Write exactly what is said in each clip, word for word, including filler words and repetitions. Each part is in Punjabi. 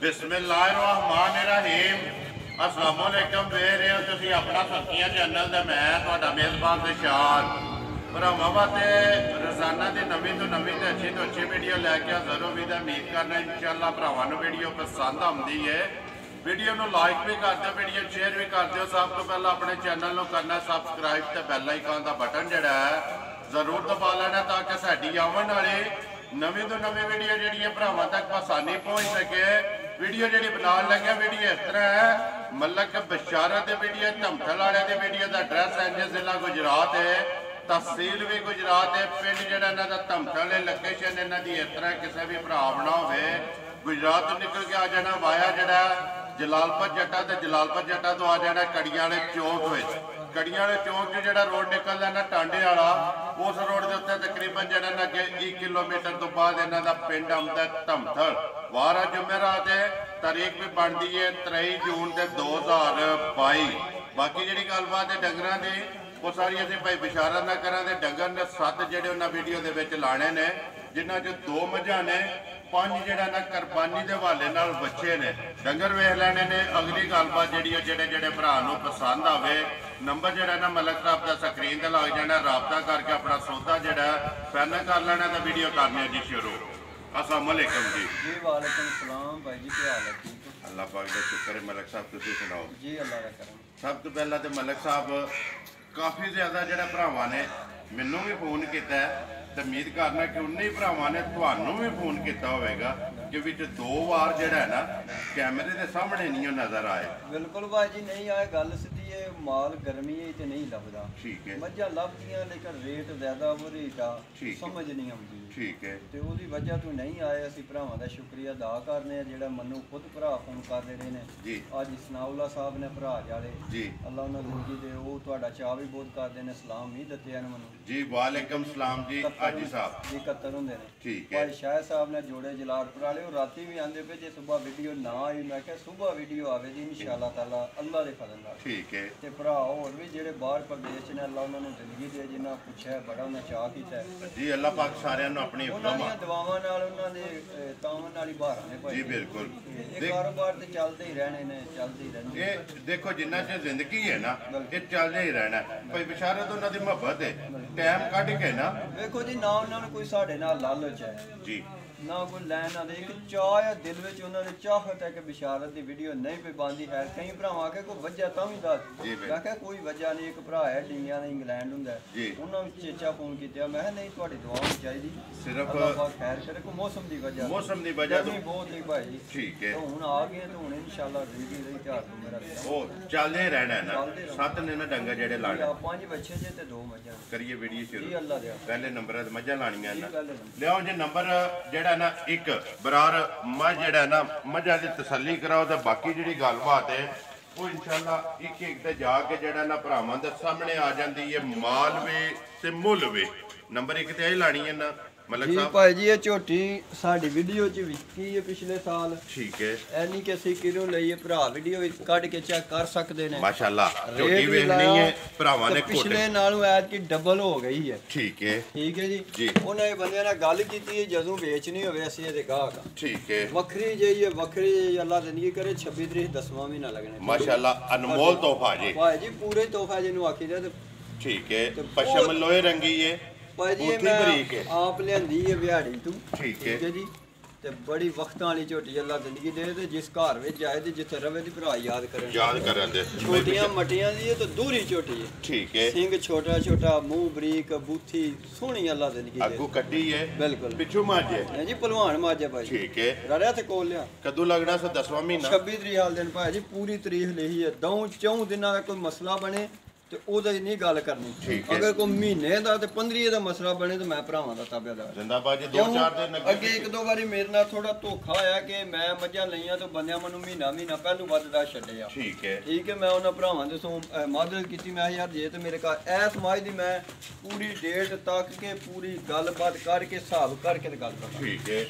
बिस्मिल्लाहिर्रहमानिर्रहीम। अस्सलाम वालेकुम। वेख रहे हो तुसीं अपना सब्जियां चैनल ते मैं तुहाडा मेज़बान निशान भरावां वास्ते रोज़ाना की नवीं तो नवीं तो अच्छी तो अच्छी वीडियो लैके हाज़र हो। उम्मीद करना इंशाअल्लाह भरावां नूं वीडियो पसंद आउंदी है। वीडियो नूं लाइक भी कर दो, वीडियो शेयर भी कर दो। सब तो पहले अपने चैनल नूं करना सबसक्राइब ते बैल आइकन का बटन जिहड़ा है जरूर दबा लेना ताकि साडी आवन वाली नवीं तो नवीं वीडियो जिहड़ी भरावां तक आसानी पहुँच सके। वीडियो जी बनाने लगे वीडियो इस तरह है मलक बशारत वीडियो धमथल वाले की वीडियो का एड्रैस है जी जिला गुजरात है, तहसील भी गुजरात है, पिंड जो धमथल है, लोकेशन इन्हों की इस तरह किसी भी भरा बना हो गुजरात तो निकल के आ जाना वाया जरा जलालपुर जट्टा तो जलालपुर जट्टा तो आ जाना कड़ियां वाले चौक में। कड़ियां वाले चौक से जो रोड निकलता ना टांडे वाला उस रोड के उत्ते तकरीबन जो अगे एक किलोमीटर तो बाद इन्हों का पिंड आउंदा धमथल। वार जुमेरात है, तारीख भी बनती है तेई जून के दो हज़ार बाई। बाकी जी गलबात है डंगर की वो सारी असं भाई बिशारत ना करा। डंगर ने सत्त जोड़े उन्हें वीडियो के लाने ने जिन्हों च दो मझा ने पांच जरा ना कुरबानी के हवाले बच्चे ने डंगर वेख लैने ने। अगली गलबात जी जोड़े जोड़े भरा पसंद आए नंबर जोड़ा ना मलक साहब का स्क्रीन से लग जाना, रबता करके अपना सौदा जोड़ा फाइनल कर लेना तो वीडियो करने जी शुरू। अस्सलाम वालेकुम जी। जी वालेकुम सलाम भाई जी, क्या हाल है? ठीक है, अल्लाह पाक का शुक्र है। मलक साहब तुसीं सुनाओ जी? अल्लाह का करम। सब तो पहला तो मलक साहब काफ़ी ज़्यादा जो भरावां ने मैनू भी फोन किया तो उम्मीद करना कि उन्हीं भरावां ने तुहानू भी फोन किया होगा कि विच दो बार जोड़ा है ना कैमरे के सामने नहीं नज़र आए। बिल्कुल भाई जी नहीं आए, गल सीधी है, माल गर्मी है तो नहीं लभदा। ठीक है, मझां लभदियां लेकिन रेट ज़्यादा रेट आ समझ नहीं आती। ठीक है, तो उसकी वजह तो नहीं आए। असीं भरावां दा शुक्रिया अदा करने जिहड़ा मन्नू खुद भरा फोन कर रहे ने जी। अज सनाउल्ला साहब ने भरा जाले जी, अल्लाह उन्हें जिंदगी दे वो तुहाडा चाह भी बहुत करते हैं। सलाम भी दिते हैं मन्नू जी। वालेकुम सलाम जी। हाजी साहब जी कत्तर होंदे ने। ठीक है, भाई शाह साहब ने जोड़े जलालपुर वाले और राती भी आंदे पे जे सुबह वीडियो ना आई मैं क्या सुबह वीडियो आवे जी इंशाअल्लाह ताला अल्लाह दे फजल नाल। ठीक है, ते भरा और भी जेड़े बाहर प्रदेश ने अल्लाह उन्हां नूं जिंदगी दे जिन्ना पुछया बड़ा उन्हें चाह कीता जी। अल्लाह पाक सारियां नूं अपनी उन्हां दी दुआवां नाल उन्हां दे तावन नाल ही बाहर ने भाई जी। बिल्कुल, ये कारोबार ते चलते ही रहने ने चलते ही रहने। ये देखो जिन्ना चਿਰ जिंदगी है ना ये चलते ही रहना भाई। बिशारत उन्हां दी मुहब्बत है टाइम कढ के ना देखो जी ना उन्होंने कोई साढ़े नाल लालच है जी ना कोई लैन आते एक चाह है दिल में उन्होंने चाहत है कि बिशारत की वीडियो नहीं पे बांधी है। कई भरावां के कोई वजह तो भी दस मैं कोई वजह नहीं। एक भरा है डिंगिया का इंग्लैंड होंगे उन्होंने चेचा फोन किया मैं नहीं थोड़ी दुआ चाहिए सिर्फ खैर करे कोई मौसम की वजह मौसम की वजह बहुत नहीं भाई। ठीक है, तो हुण आ गए तो हुण इंशाअल्लाह वीडियो रही ध्यान मेरा ओ चलदे रहना है ना। सत्त ने ना डंगर जेड़े लाने पांच बच्चे जे ते दो मझां करिए वीडियो शुरू। जी अल्लाह दे पहले नंबर ते मझां लाणियां ना लियाओ जी। नंबर जेड़ा ना एक बरार मझ जेड़ा ना मझां दी तसल्ली कराओ तो बाकी जेड़ी गलबात है वो इंशाअल्लाह एक एक ते जाके जेड़ा ना भरावां दे सामने आ जांदी है। माल वे ते मुल वे नंबर एक ते आई लानी है ना मलक जी साहब। भाई जी ये झोटी साडी वीडियो च विकी है पिछले साल। ठीक है, ऐ नहीं कि ਅਸੀਂ ਕਿਰੋਂ ਲਈ ਭਰਾ ਵੀਡੀਓ ਵਿੱਚ ਕੱਢ ਕੇ ਚੈੱਕ ਕਰ ਸਕਦੇ ਨੇ। माशाल्लाह झोटी ਵੇਖਣੀ है ਭਰਾਵਾਂ ਨੇ ਪਿਛਲੇ ਨਾਲੋਂ ਐਤ ਕੀ ਡਬਲ ਹੋ ਗਈ ਹੈ। ठीक है, ਠੀਕ ਹੈ ਜੀ ਜੀ। ਉਹਨਾਂ ਇਹ ਬੰਦਿਆਂ ਨਾਲ ਗੱਲ ਕੀਤੀ ਹੈ ਜਦੋਂ ਵੇਚਣੀ ਹੋਵੇ ਅਸੀਂ ਇਹਦੇ ਗਾਹਕ ठीक है, ਵੱਖਰੀ ਜਿਹੀ ਹੈ ਵੱਖਰੀ ਅੱਲਾਹ ਜ਼ਿੰਦਗੀ ਕਰੇ छब्बीस ਤਰੀਕ ਦਸਵਾਂ ਮਹੀਨਾ लगने माशाल्लाह अनमोल तोहफा जी। ਭਾਈ ਜੀ ਪੂਰੇ ਤੋਹਫਾ ਜਿਹਨੂੰ ਆਖੀਦਾ ਤੇ ठीक है, पश्चिम लोहे रंगी है ਭਾਈ ਜੀ ਮੈਂ ਆਪ ਲਿਆਂਦੀ ਹੈ ਵਿਹਾੜੀ ਤੋਂ। ठीक है ਜੀ ਤੇ ਬੜੀ ਵਕਤਾਂ ਵਾਲੀ ਝੋਟੀ ਅੱਲਾ ਜ਼ਿੰਦਗੀ ਦੇ ਤੇ ਜਿਸ ਘਰ ਵਿੱਚ ਜਾਏ ਤੇ ਜਿੱਥੇ ਰਵੇ ਦੀ ਭਰਾ ਯਾਦ ਕਰਨ याद करन दे ਛੋਟੀਆਂ ਮਟੀਆਂ ਦੀ ਇਹ ਤਾਂ ਦੂਰੀ ਝੋਟੀ ਹੈ। ठीक है, ਸਿੰਘ ਛੋਟਾ ਛੋਟਾ ਮੂੰਹ ਬਰੀਕ ਬੂਥੀ ਸੋਹਣੀ ਅੱਲਾ ਜ਼ਿੰਦਗੀ ਦੇ अगू कड्डी है बिल्कुल पिछू माजे ਹੈ ਜੀ ਭਲਵਾਨ ਮਾਜੇ ਭਾਈ। ठीक है, ਰੜਿਆ ਤੇ ਕੋਲ ਲਿਆ कदू लगना से दसवां महीना छब्बीस ਤਰੀਕ ਹਾਲ ਦਿਨ ਭਾਈ ਜੀ ਪੂਰੀ ਤਰੀਕ ਲਈ ਹੈ। ਦੌ ਚੌਂ ਦਿਨਾਂ ਦਾ ਕੋਈ ਮਸਲਾ ਬਣੇ ਤੇ ਉਹਦਾ ਨਹੀਂ ਗੱਲ ਕਰਨੀ। ਅਗਰ ਕੋਈ ਮਹੀਨੇ ਦਾ ਤੇ ਪੰਦਰਾਂ ਦਾ ਮਸਲਾ ਬਣੇ ਤੇ ਮੈਂ ਭਰਾਵਾਂ ਦਾ ਤਾਬੇਦਾਰ ਜ਼ਿੰਦਾਬਾਦ ਜੀ। ਦੋ ਚਾਰ ਦਿਨ ਅੱਗੇ ਇੱਕ ਦੋ ਵਾਰੀ ਮੇਰੇ ਨਾਲ ਥੋੜਾ ਧੋਖਾ ਆਇਆ ਕਿ ਮੈਂ ਮੱਝਾਂ ਲਈਆਂ ਤੇ ਬੰਦਿਆਂ ਮੈਨੂੰ ਮਹੀਨਾ ਮਹੀਨਾ ਪਹਿਲੂ ਵੱਧਦਾ ਛੱਡਿਆ। ठीक है, ਠੀਕ ਹੈ, ਮੈਂ ਉਹਨਾਂ ਭਰਾਵਾਂ ਦੇ ਤੋਂ ਮਦਦ ਕੀਤੀ। ਮੈਂ ਯਾਰ ਜੇ ਤੇ ਮੇਰੇ ਘਰ ਐਸ ਮਾਜ ਦੀ ਮੈਂ ਪੂਰੀ ਡੇਟ ਤੱਕ ਕੇ ਪੂਰੀ ਗੱਲਬਾਤ ਕਰਕੇ ਹਿਸਾਬ ਕਰਕੇ ਤੇ ਗੱਲ ਕਰਾਂ। ठीक है,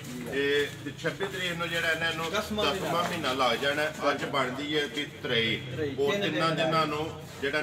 ਤੇ छब्बीस ਤਰੀਕ ਨੂੰ ਜਿਹੜਾ ਇਹਨਾਂ ਨੂੰ ਦਸਵਾਂ ਮਹੀਨਾ ਲੱਗ ਜਾਣਾ। ਅੱਜ ਬਣਦੀ ਹੈ ਕਿ ਤਰੇ ਉਹ ਤਿੰਨਾਂ ਦਿਨਾਂ ਨੂੰ ਜਿਹੜਾ ਨਾ ਦਸਵਾਂ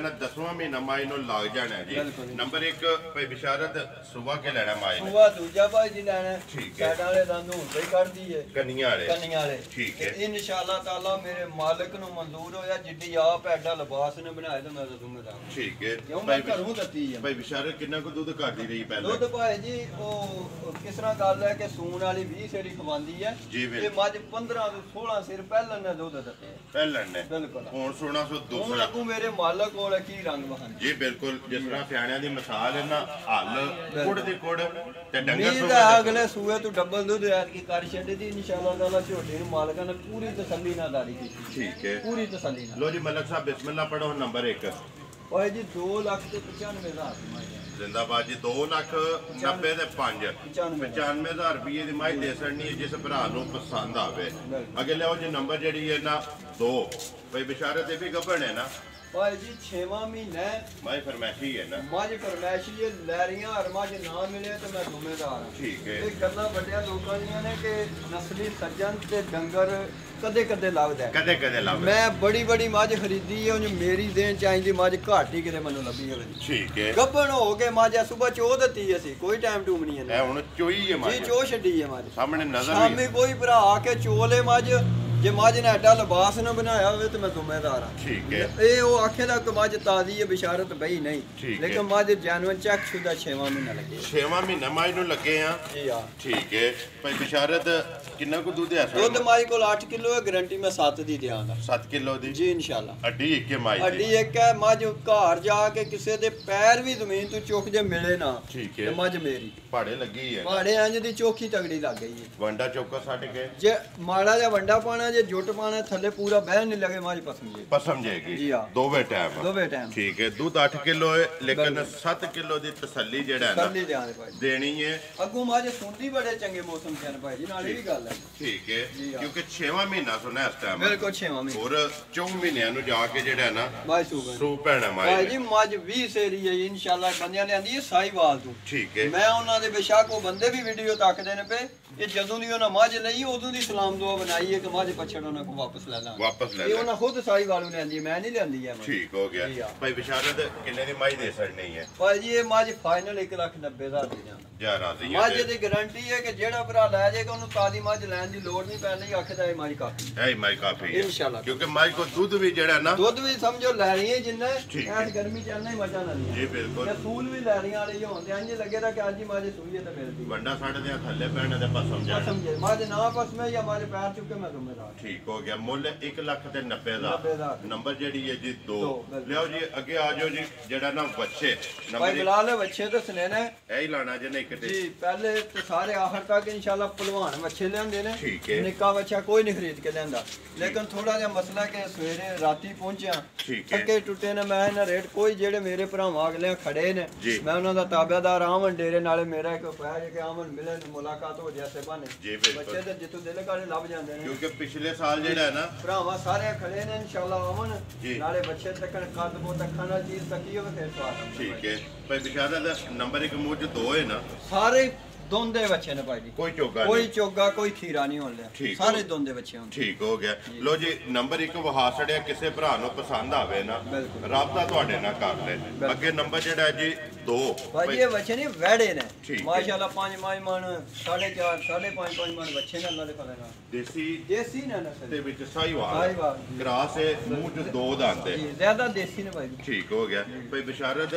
ਛੇਵਾਂ ਮਹੀਨਾ ਮਾਈ ਨੂੰ ਲੱਗ ਜਾਣਾ ਜੀ। ਨੰਬਰ ਇੱਕ ਭਾਈ ਬਿਸ਼ਾਰਤ ਸੁਬਾ ਕੇ ਲੈਣਾ ਮਾਈ ਨੇ। ਸੁਬਾ ਦੂਜਾ ਭਾਈ ਜੀ ਲੈਣਾ। ਠੀਕ ਹੈ। ਸਾਡਾ ਵਾਲੇ ਦੰਦ ਹੁਣ ਤੇ ਕੱਢਦੀ ਏ ਕੰਨੀਆਂ ਵਾਲੇ। ਕੰਨੀਆਂ ਵਾਲੇ। ਠੀਕ ਹੈ। ਇਨਸ਼ਾਅੱਲਾ ਤਾਲਾ ਮੇਰੇ ਮਾਲਕ ਨੂੰ ਮਨਜ਼ੂਰ ਹੋਇਆ ਜਿੱਡੀ ਆਪ ਐਡਾ ਲਿਬਾਸ ਨੇ ਬਣਾਇਆ ਤੇ ਮੈਂ ਤਾਂ ਜ਼ਿੰਮੇਦਾਰ। ਠੀਕ ਹੈ। ਕਿਉਂ ਮੈਂ ਘਰੋਂ ਦਿੱਤੀ ਹੈ ਭਾਈ ਬਿਸ਼ਾਰਤ ਕਿੰਨਾ ਕੁ ਦੁੱਧ ਕਰਦੀ ਰਹੀ ਪਹਿਲਾਂ? ਦੁੱਧ ਭਾਈ ਜੀ ਉਹ ਕਿਸ ਤਰ੍ਹਾਂ ਗੱਲ ਹੈ ਕਿ ਸੂਣ ਵਾਲੀ ਵੀਹ ਸੇਰੀ ਖਵਾਉਂਦੀ ਹੈ ਤੇ ਮੱਝ ਪੰਦਰਾਂ ਤੋਂ ਸੋਲਾਂ ਸਿਰ ਪਹਿਲਾਂ ਨੇ ਦੁੱਧ ਦਿੱਤੇ ਪਹਿਲਾਂ ਨੇ। ਬਿਲਕੁਲ। ਹੁਣ ਸੋਲਾਂ ਸੌ ਹੁਣ ਦੂਸਰਾ ਲੱਗੂ ਮੇਰੇ ਮਾਲਕ ਕੋਲ ਕੀ ਰੰਗ ਬਹਾਨ ਜੀ। ਬਿਲਕੁਲ ਜਿਸ ਤਰ੍ਹਾਂ ਸਿਆਣਿਆਂ ਦੀ ਮਿਸਾਲ ਹੈ ਨਾ, ਹੱਲ ਕੁੜ ਦੀ ਕੁੜ ਤੇ ਡੰਗਰ ਮੀਂਹ ਦਾ ਅਗਲੇ ਸੂਏ ਤੋਂ ਡਬਲ ਦੁੱਧ ਐਤ ਕੀ ਕਰ ਛੱਡਦੀ ਇਨਸ਼ਾਅੱਲਾ ਤਾਲਾ। ਝੋਟੀ ਨੂੰ ਮਾਲਕਾਂ ਨੇ ਪੂਰੀ ਤਸੱਲੀ ਨਾਲ ਦਾਰੀ ਕੀਤੀ। ਠੀਕ ਹੈ। ਪੂਰੀ ਤਸੱਲੀ ਨਾਲ। ਲੋ ਜੀ ਮਲਕ ਸਾਹਿਬ ਬਿਸਮਿਲ੍ਲਾ ਪੜੋ ਨੰਬਰ ਇੱਕ। ਭਾਈ ਜੀ ਦੋ ਲੱਖ ਤੇ ਪਚਾਨਵੇਂ ਹਜ਼ਾਰ ਜ਼ਿੰਦਾਬਾਦ ਜੀ। ਦੋ ਲੱਖ ਨੱਬੇ ਦੇ ਪੰਜ ਪਚਾਨਵੇਂ ਹਜ਼ਾਰ ਰੁਪਏ ਦੀ ਮਾਈ ਦੇ ਸੜਨੀ ਜਿਸ ਭਰਾ ਨੂੰ ਪਸੰਦ ਆਵੇ। ਅੱਗੇ ਲਿਆਓ ਜੀ ਨੰਬਰ ਜਿਹੜੀ ਹੈ ਨਾ ਦੋ। ਭਾਈ ਬਿਸ਼ਾਰਤ ਇਹ ਵੀ ਗੱਭਣ ਹੈ ਨਾ ਭਾਈ ਜੀ ਛੇਵਾਂ ਮਹੀਨਾ ਮਾਈ ਫਰਮੈਸ਼ੀ ਹੈ ਨਾ। ਮੱਝ ਫਰਮੈਸ਼ੀ ਹੈ ਲੈਰੀਆਂ ਹਰ ਮੱਝ ਨਾ ਮਿਲੇ ਤੇ ਮੈਂ ਜ਼ਿੰਮੇਦਾਰ ਹਾਂ। ਠੀਕ ਹੈ। ਇਹ ਗੱਲਾਂ ਵੱਡਿਆਂ ਲੋਕਾਂ ਦੀਆਂ ਨੇ ਕਿ ਨਸਲੀ ਸੱਜਣ ਤੇ ਡੰਗਰ ਕਦੇ ਕਦੇ ਲੱਭਦਾ ਕਦੇ ਕਦੇ ਲੱਭਦਾ। ਮੈਂ ਬੜੀ ਬੜੀ ਮੱਝ ਖਰੀਦੀ ਹੈ ਉਹ ਮੇਰੀ ਦੇਣ ਚਾਹੀਦੀ ਮੱਝ ਘਾਟ ਹੀ ਕਿਤੇ ਮੈਨੂੰ ਲੱਭੀ ਹੋਵੇ। ਠੀਕ ਹੈ। ਗੱਭਣ ਹੋ ਕੇ ਮੱਝ ਸਵੇਰ ਚੋ ਦਿੱਤੀ ਅਸੀਂ ਕੋਈ ਟਾਈਮ ਟੂਮ ਨਹੀਂ ਹੈ। ਹੁਣ ਚੋਈ ਹੈ ਮੱਝ ਜੀ ਚੋ ਛੱਡੀ ਹੈ ਮੱਝ ਸਾਹਮਣੇ ਨਜ਼ਰ ਸ਼ਾਮੀ ਕੋਈ ਭਰਾ ਆ ਕੇ ਚੋਲੇ ਮੱਝ ਜੇ ਮੱਝ ਨੇ ਐਡਾ ਲਿਬਾਸ ਨਾ ਬਣਾਇਆ ਹੋਵੇ ਤੇ ਮੈਂ ਜ਼ਿੰਮੇਦਾਰ ਹਾਂ। ਠੀਕ ਹੈ। ਇਹ ਉਹ ਆਖੇ ਦਾ ਕਿ ਮੱਝ ਤਾਜ਼ੀ ਹੈ ਬਿਸ਼ਾਰਤ ਬਈ ਨਹੀਂ ਲੇਕਿਨ ਮੱਝ ਜੈਨੂਇਨ ਚੈੱਕ ਸ਼ੁਦਾ ਛੇਵਾਂ ਮਹੀਨਾ ਲੱਗੇ। ਛੇਵਾਂ ਮਹੀਨਾ ਮੱਝ ਨੂੰ ਲੱਗੇ ਆ ਜੀ ਆ। ਠੀਕ ਹੈ। ਭਾਈ ਬਿਸ਼ਾਰਤ ਕਿੰਨਾ ਕੁ ਦੁੱਧ ਹੈ? ਦੁੱਧ ਮੱਝ ਕੋਲ ਅੱਠ ਕਿਲੋ ਹੈ ਗਾਰੰਟੀ ਮੈਂ ਸੱਤ ਦੀ ਦਿਆਂਗਾ। ਸੱਤ ਕਿਲੋ ਦੀ ਜੀ ਇਨਸ਼ਾਅੱਲਾ। ਅੱਡੀ ਇੱਕ ਹੈ ਮਾਈ ਅੱਡੀ ਇੱਕ ਹੈ। ਮੱਝ ਘਰ ਜਾ ਕੇ ਕਿਸੇ ਦੇ ਪੈਰ ਵੀ ਜ਼ਮੀਨ ਤੋਂ ਚੁੱਕ ਜੇ ਮਿਲੇ ਨਾ ਠੀਕ ਹੈ ਤੇ ਮੱਝ ਮੇਰੀ ਪਹਾੜੇ ਲੱਗੀ ਹੈ। ਪਹਾੜੇ ਇੰਜ ਦੀ ਚੋਖੀ ਤਗੜੀ ਲੱਗ ਗਈ ਹੈ। ਵੰਡਾ ਚੌਕਾ ਛੱਡ ਕੇ ਜੇ ਮਾੜਾ ਜਿਹਾ ਵੰਡਾ ਪਾਣਾ ਜੇ ਜੁੱਟ ਪਾਣਾ ਥੱਲੇ ਪੂਰਾ ਬਹਿਣ ਨਹੀਂ ਲੱਗੇ ਮੱਝ ਪਸਮ ਜੇ ਪਸਮ ਜਾਏਗੀ। ਜੀ ਆ। ਦੋਵੇਂ ਟਾਈਮ ਦੋਵੇਂ ਟਾਈਮ ਠੀਕ ਹੈ। ਦੁੱਧ ਅੱਠ ਕਿਲੋ ਹੈ ਲੇਕਿਨ ਸੱਤ ਕਿਲੋ ਦੀ ਤਸੱਲੀ ਜਿਹੜਾ ਹੈ ਤਸੱਲੀ ਦਿਆਂਗੇ ਭਾਈ ਦੇਣੀ ਹੈ। ਅੱਗੋਂ ਮੱਝ ਸੁਣਦੀ ਬੜੇ ਚੰਗੇ ਮੌਸਮ ਚ ਭਾਈ ਜੀ ਨਾਲ ਇਹ ਵੀ ਗੱਲ ਹੈ। ਠੀਕ ਹੈ। ਕਿਉਂਕਿ ਛੇਵਾਂ ਮਹੀਨਾ ਸੁਣਿਆ ਇਸ ਟਾਈਮ ਬਿਲਕੁਲ ਛੇਵਾਂ ਮਹੀਨਾ ਹੋਰ ਚੌਂ ਮਹੀਨਿਆਂ ਨੂੰ ਜਾ ਕੇ ਜਿਹੜਾ ਨਾ ਮੱਝ ਸੂਗਾ ਸੂ ਪੈਣਾ ਮਾਈ ਭਾਈ ਜੀ ਮੱਝ ਵੀਹ ਸੇਰੀ ਹੈ ਇਨਸ਼ਾਅੱਲਾ ਬੰਦਿਆਂ ਨੇ ਆਂਦੀ ਹੈ ਸਾਈਵਾਲ ਤੋਂ। ਠੀਕ ਹੈ। ਮੈਂ ਉਹਨਾਂ ਦੇ ਬੇਸ਼ੱਕ ਉਹ ਬੰਦੇ ਵੀ ਵੀਡੀਓ ਤੱਕਦੇ ਨੇ ਪਏ ਇਹ ਜਦੋਂ ਦੀ ਉਹਨਾਂ ਮੱਝ ਲਈ ਉਦੋਂ ਦੀ ਸਲਾਮ ਦੁਆ ਬਣਾਈ ਹੈ ਕਿ ਮੱਝ ਪਛੜ ਉਹਨਾਂ ਕੋ ਵਾਪਸ ਲੈ ਲਾਂ ਵਾਪਸ ਲੈ ਇਹ ਉਹਨਾਂ ਖੁਦ ਸਾਈਵਾਲ ਨੂੰ ਲੈਂਦੀ ਮੈਂ ਨਹੀਂ ਲੈਂਦੀ ਹੈ। ਠੀਕ ਹੋ ਗਿਆ। ਭਾਈ ਬਿਸ਼ਾਰਤ ਕਿੰਨੇ ਦੀ ਮਾਈ ਦੇ ਸੜਨੀ ਹੈ? ਭਾਈ ਜੀ ਇਹ ਮੱਝ ਫਾਈਨਲ ਇੱਕ ਲੱਖ ਨੱਬੇ ਹਜ਼ਾਰ ਦੀ ਜਾਣਾ। ਜਾ ਰਾਜ਼ੀ ਹੈ। ਮੱਝ ਦੀ ਗਾਰੰਟੀ ਹੈ ਕਿ ਜਿਹੜਾ ਭਰਾ ਲੈ ਜਾਏਗਾ ਉਹਨੂੰ ਤਾਜ਼ੀ ਮੱਝ ਲੈਣ ਦੀ ਲੋੜ ਨਹੀਂ ਪੈਣੀ ਆਖਦਾ ਇਹ ਮੱਝ ਕਾਫੀ ਹੈ। ਮਾਈ ਕਾਫੀ ਹੈ ਇਨਸ਼ਾਅੱਲਾ। ਕਿਉਂਕਿ ਮਾਈ ਕੋ ਦੁੱਧ ਵੀ ਜਿਹੜਾ ਨਾ ਦੁੱਧ ਵੀ ਸਮਝੋ ਲੈਣੀ ਹੈ ਜਿੰਨਾ ਐਸ ਗਰਮੀ ਚ ਇੰਨਾ ਹੀ ਮਜ਼ਾ ਨਾ ਲਿਆ ਜੀ ਬਿਲਕੁਲ। ਤੇ ਫੂਲ ਵੀ ਲੈਣੀਆਂ ਵਾਲੇ ਹੁੰਦੇ ਆਂ ਜੀ ਲੱਗੇਦਾ ਕਿ ਅੱਜ ਹੀ ਮੱਝ ਸੂਈ ਹੈ ਤੇ ਮਿਲਦੀ ਵੰਡਾ ਸਾਡੇ ਦੇ ਥੱਲੇ ਪੈਣ ਦੇ ਪਾਸ ਸਮਝਾ ਸਮਝੇ ਮੱਝ ਨਾ ਪਸਮੇ ਜਾਂ ਮੱਝ ਪੈਰ ਚੁੱਕੇ ਮੈਂ ਜ਼ਿੰਮੇਦਾਰ। ਠੀਕ ਹੋ ਗਿਆ। ਮੁੱਲ ਇੱਕ ਲੱਖ ਤੇ ਨੱਬੇ ਹਜ਼ਾਰ। ਨੰਬਰ ਜਿਹੜੀ ਹੈ ਜੀ ਦੋ। ਲਿਓ ਜੀ ਅੱਗੇ ਆ ਜਾਓ ਜੀ ਜਿਹੜਾ ਨਾ ਬੱਚੇ ਭਾਈ ਬਿਲਾਲ ਬੱਚੇ ਤੇ ਸਨੇਨੇ ਇਹ ਹੀ ਲਾਣਾ ਜੇ ਨਹੀਂ ਕਿਤੇ ਜੀ ਪਹਿਲੇ ਤੇ ਸਾਰੇ ਆਖਰ ਤੱਕ ਇਨਸ਼ਾਅੱਲਾ ਪਹਿਲਵਾਨ ਬੱਚੇ ਲਿਆਂਦੇ ਨੇ। ਠੀਕ ਹੈ। ਨਿੱਕਾ ਬੱਚਾ ਕੋਈ ਨਹੀਂ ਖਰੀਦ ਕੇ ਲੈਂਦਾ ਲੇਕਿਨ ਥੋੜਾ ਜਿਹਾ ਮਸਲਾ ਕਿ ਸਵੇਰੇ ਰਾਤੀ ਪਹੁੰਚਿਆ ਠੀਕ ਹੈ। ਥੱਕੇ ਟੁੱਟੇ ਨੇ ਮੈਂ ਇਹਨਾਂ ਰੇਟ ਕੋਈ ਜਿਹੜੇ ਮੇਰੇ ਭਰਾਵਾਂ ਅਗਲੇ ਖੜੇ ਨੇ ਮੈਂ ਉਹਨਾਂ ਦਾ ਤਾਬਿਆਦਾਰ ਆਮਨ ਡੇਰੇ ਨਾਲੇ ਮੇਰਾ ਇੱਕ ਪੈਰ ਕਿ ਆਮਨ ਮਿਲਣ ਮੁਲਾਕਾਤ ਹੋ ਜਾਏ ਬਾਨੇ ਜੀ ਬਿਲਕੁਲ। ਬੱਚੇ ਤੇ ਜਿੱਥੋਂ ਦਿਲ ਕਰੇ ਲੱਭ ਜਾਂਦੇ ਨੇ ਕਿਉਂਕਿ ਪਿਛਲੇ ਸਾਲ ਜਿਹੜਾ ਹੈ ਨਾ ਭਰਾਵਾਂ ਸਾਰੇ ਖੜੇ ਨੇ ਇਨਸ਼ਾਅੱਲਾ ਆਮਨ ਨਾਲੇ ਬੱਚੇ ਤੱਕਣ ਕੱਦ ਬੋ ਤੱਕਾਂ ਨਾਲ ਚੀਜ਼ ਤੱਕੀ ਹੋਵੇ ਫਿਰ ਸਵਾਦ। ਠੀਕ ਹੈ। ਭਾਈ ਬਿਸ਼ਾਰਤ ਦਾ ਨੰਬਰ ਇੱਕ ਮੂੰਹ ਚ ਦੋ ਹੈ ਨਾ ਸਾਰੇ ਦੋਂਦੇ ਬੱਚੇ ਨੇ ਭਾਈ ਜੀ ਕੋਈ ਚੋਗਾ ਕੋਈ ਚੋਗਾ ਕੋਈ ਖੀਰਾ ਨਹੀਂ ਹੋਣ ਲਿਆ ਸਾਰੇ ਦੋਂਦੇ ਬੱਚੇ ਹੁੰਦੇ। ਠੀਕ ਹੋ ਗਿਆ। ਲੋ ਜੀ ਨੰਬਰ ਇੱਕ ਵਹਾ ਛੜਿਆ ਕਿਸੇ ਭਰਾ ਨੂੰ ਪਸੰਦ ਆਵੇ ਨਾ ਰਾਬਤਾ ਤੁਹਾਡੇ ਨਾਲ ਕਰ ਲੈ। ਅੱਗੇ ਨੰਬਰ ਜਿਹੜਾ ਜੀ ਦੋ ਭਾਈ ਇਹ ਬੱਚੇ ਨੇ ਵੈੜੇ ਨੇ ਮਾਸ਼ਾਅੱਲਾ ਪੰਜ ਪੰਜ ਮਣ ਸਾਢੇ ਚਾਰ ਸਾਢੇ ਪੰਜ ਪੰਜ ਮਣ ਬੱਚੇ ਨੇ ਅੱਲਾ ਦੇ ਫਜ਼ਲ ਨਾਲ ਦੇਸੀ ਦੇਸੀ ਨੇ ਨਸਲ ਦੇ ਵਿੱਚ ਸਾਈਵਾਲ ਸਾਈਵਾਲ ਕਰਾਸ ਹੈ ਮੂੰਹ ਚ ਦੋ ਦੰਦ ਜੀ ਜ਼ਿਆਦਾ ਦੇਸੀ ਨੇ ਭਾਈ। ਠੀਕ ਹੋ ਗਿਆ। ਭਾਈ ਬਿਸ਼ਾਰਤ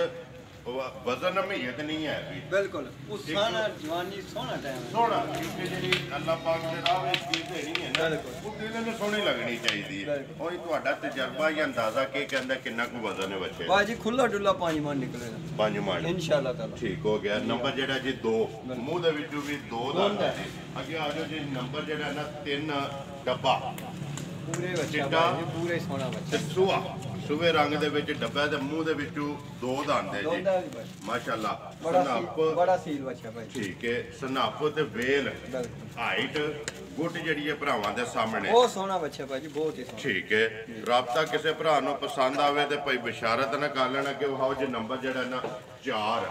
ਵਜ਼ਨ ਮਹੀਤ ਨਹੀਂ ਹੈ ਵੀ ਬਿਲਕੁਲ ਉਹ ਸਾਨਾ ਜਵਾਨੀ ਸੋਹਣਾ ਟਾਈਮ ਹੈ ਸੋਹਣਾ ਕਿਉਂਕਿ ਜਿਹੜੀ ਅੱਲਾਹ ਪਾਕ ਦੇ ਰਾਹ ਵਿੱਚ ਚੀਜ਼ ਦੇਣੀ ਹੈ ਨਾ ਉਹ ਦਿਲ ਨੂੰ ਸੋਹਣੀ ਲੱਗਣੀ ਚਾਹੀਦੀ ਹੈ। ਉਹੀ ਤੁਹਾਡਾ ਤਜਰਬਾ ਜਾਂ ਅੰਦਾਜ਼ਾ ਕੀ ਕਹਿੰਦਾ ਕਿੰਨਾ ਕੁ ਵਜ਼ਨ ਹੈ ਬੱਚੇ ਭਾਈ ਜੀ ਖੁੱਲਾ ਡੁੱਲਾ ਪੰਜ ਮਣ ਨਿਕਲੇਗਾ ਪੰਜ ਮਣ ਇਨਸ਼ਾਅੱਲਾ ਤਾਲਾ। ਠੀਕ ਹੋ ਗਿਆ। ਨੰਬਰ ਜਿਹੜਾ ਜੀ ਦੋ ਮੂੰਹ ਦੇ ਵਿੱਚੋਂ ਵੀ ਦੋ ਦੰਦ ਹੈ। ਅੱਗੇ ਆ ਜਾਓ ਜੀ ਨੰਬਰ ਜਿਹੜਾ ਨਾ ਤਿੰਨ ਡੱਬਾ ਪੂਰੇ ਬੱਚਾ ਭਾਈ ਜੀ ਪੂਰੇ ਸੋਹਣਾ ਬੱਚਾ ਤੇ ਸੁਆ ਸੁਵੇ ਰੰਗ ਦੇ ਵਿੱਚ ਡੱਬਾ ਤੇ ਮੂੰਹ ਦੇ ਵਿੱਚੋਂ ਦੋ ਦੰਦ ਹੈ ਜੀ ਮਾਸ਼ਾਅੱਲਾ। ਸਨਾਪ ਬੜਾ ਸੀਲ ਬੱਚਾ ਭਾਈ। ਠੀਕ ਹੈ। ਸਨਾਪ ਤੇ ਵੇਲ ਹਾਈਟ ਗੁੱਟ ਜਿਹੜੀ ਹੈ ਭਰਾਵਾਂ ਦੇ ਸਾਹਮਣੇ ਬਹੁਤ ਸੋਹਣਾ ਬੱਚਾ ਭਾਈ ਜੀ ਬਹੁਤ ਹੀ ਸੋਹਣਾ। ਠੀਕ ਹੈ। ਰਾਬਤਾ ਕਿਸੇ ਭਰਾ ਨੂੰ ਪਸੰਦ ਆਵੇ ਤੇ ਭਾਈ ਬਿਸ਼ਾਰਤ ਨਾ ਕਰ ਲੈਣਾ ਕਿ ਉਹ ਜੀ ਨੰਬਰ ਜਿਹੜਾ ਨਾ ਚਾਰ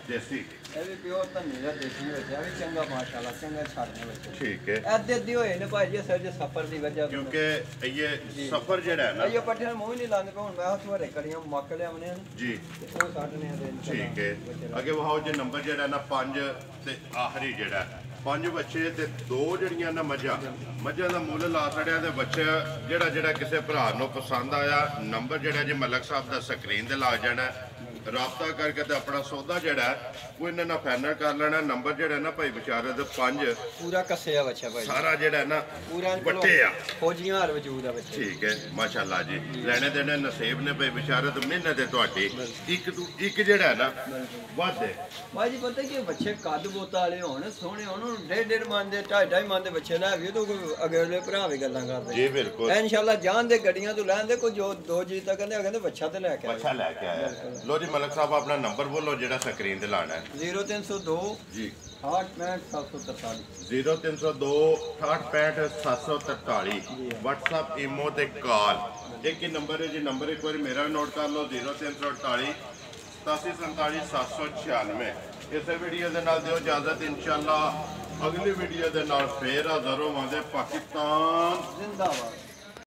ਦੇਸੀ ਇਹ ਵੀ ਪਿਓਰ ਧੰਨੇ ਦਾ ਦੇਸੀ ਬੱਚਾ ਵੀ ਚੰਗਾ ਮਾਸ਼ਾਅੱਲਾ ਚੰਗਾ ਛੱਡਨੇ ਬੱਚੇ ਠੀਕ ਹੈ ਅੱਧੇ ਅੱਧੇ ਹੋਏ ਨੇ ਭਾਈ ਸਰ ਜੇ ਸਫਰ ਦੀ ਵਜ੍ਹਾ ਤੋਂ ਕਿਉਂਕਿ ਇਹ ਸਫਰ ਜਿਹੜਾ ਹੈ ਨਾ ਇਹ ਪੱਠੇ ਨੂੰ ਮੂੰਹ ਹੀ ਨਹੀਂ ਲਾਉਂਦੇ ਹੁਣ ਮੈਂ ਤੁਹਾਡੇ ਕੜੀਆਂ ਮੱਕ ਲਿਆਵਨੇ ਹਨ ਜੀ ਤੇ ਉਹ ਕੱਢਨੇ ਆ ਦੇ ਠੀਕ ਹੈ ਅੱਗੇ ਵਹਾਓ ਜੇ ਨੰਬਰ ਜਿਹੜਾ ਨਾ ਪੰਜ ਤੇ ਆਖਰੀ ਜਿਹੜਾ ਪੰਜ ਬੱਚੇ ਤੇ ਦੋ ਜਿਹੜੀਆਂ ਨਾ ਮੱਝਾਂ ਮੱਝਾਂ ਦਾ ਮੁੱਲ ਲਾ ਛੜਿਆ ਤੇ ਬੱਚਾ ਜਿਹੜਾ ਜਿਹੜਾ ਕਿਸੇ ਭਰਾ ਨੂੰ ਪਸੰਦ ਆਇਆ ਨੰਬਰ ਜਿਹੜਾ ਜੇ ਮਲਕ ਸਾਹਿਬ ਦਾ ਸਕਰੀਨ ਤੇ ਲਾ ਜਾਣਾ ਰਾਬਤਾ ਕਰਕੇ ਤੇ ਆਪਣਾ ਸੌਦਾ ਜਿਹੜਾ ਉਹ ਇਹਨਾਂ ਨਾਲ ਫਾਈਨਲ ਕਰ ਲੈਣਾ ਨੰਬਰ ਜਿਹੜਾ ਨਾ ਭਾਈ ਵਿਚਾਰੇ ਦੇ ਪੰਜ ਪੂਰਾ ਕੱਸਿਆ ਬੱਚਾ ਭਾਈ ਸਾਰਾ ਜਿਹੜਾ ਨਾ ਪੂਰਾ ਵੱਟੇ ਆ ਫੌਜੀਆਂ ਹਾਲ ਵਜੂਦ ਆ ਬੱਚੇ ਠੀਕ ਹੈ ਮਾਸ਼ਾਅੱਲਾ ਜੀ ਲੈਣੇ ਦੇਣੇ ਨਸੀਬ ਨੇ ਭਾਈ ਵਿਚਾਰੇ ਤੋਂ ਮਿਹਨਤ ਹੈ ਤੁਹਾਡੀ ਇੱਕ ਤੋਂ ਇੱਕ ਜਿਹੜਾ ਨਾ ਵੱਧ ਹੈ ਭਾਈ ਜੀ ਪਤਾ ਕੀ ਬੱਚੇ ਕੱਦ ਬੋਤਾ ਵਾਲੇ ਹੋਣ ਸੋਹਣੇ ਹੋਣ ਡੇਢ ਡੇਢ ਮਨ ਦੇ ਢਾਈ ਢਾਈ ਮਨ ਦੇ ਬੱਚੇ ਲੈ ਵੀ ਤੋਂ ਅਗਲੇ ਭਰਾ ਵੀ ਗੱਲਾਂ ਕਰਦੇ ਜੀ ਬਿਲਕੁਲ ਇਨਸ਼ਾਅੱਲਾ ਜਾਨ ਦੇ ਗੱਡੀਆਂ ਤੋਂ ਲੈਣ ਦੇ ਕੋਈ ਜੋ ਦੋ ਜੀ ਤਾਂ ਕਹਿੰਦੇ ਕਹਿੰਦੇ ਬੱਚਾ ਤੇ ਲੈ ਕੇ ਬੱਚਾ ਲੈ ਕੇ ਆਇਆ ਲੋ ਜੀ ਮਲਕ ਸਾਹਿਬ ਆਪਣਾ ਨੰਬਰ ਬੋਲੋ ਜਿਹੜਾ ਸਕਰੀਨ ਤੇ ਲਾਣਾ ਹੈ ਜ਼ੀਰੋ ਤਿੰਨ ਸੌ ਦੋ ਜੀ ਅਠਾਹਠ ਪੈਂਹਠ ਸੱਤ ਸੌ ਤਰਤਾਲੀ ਜ਼ੀਰੋ ਤਿੰਨ ਸੌ ਦੋ ਅਠਾਹਠ ਪੈਂਹਠ ਸੱਤ ਸੌ ਤਰਤਾਲੀ WhatsApp ਈਮੋ ਤੇ ਕਾਲ ਇੱਕ ਹੀ ਨੰਬਰ ਹੈ ਜੀ ਨੰਬਰ ਇੱਕ ਵਾਰੀ ਮੇਰਾ ਨੋਟ ਕਰ ਲਓ ਜ਼ੀਰੋ ਤਿੰਨ ਸੌ ਅਠਤਾਲੀ ਸਤਾਸੀ ਸੰਤਾਲੀ ਸੱਤ ਸੌ ਛਿਆਨਵੇਂ ਇਸੇ ਵੀਡੀਓ ਦੇ ਨਾਲ ਦਿਓ ਇਜਾਜ਼ਤ ਇਨਸ਼ਾਅੱਲਾ ਅਗਲੀ ਵੀਡੀਓ ਦੇ ਨਾਲ ਫੇਰ ਹਾਜ਼ਰ ਹੋਵਾਂਗੇ ਪਾਕਿਸਤਾਨ ਜ਼ਿੰਦਾਬਾਦ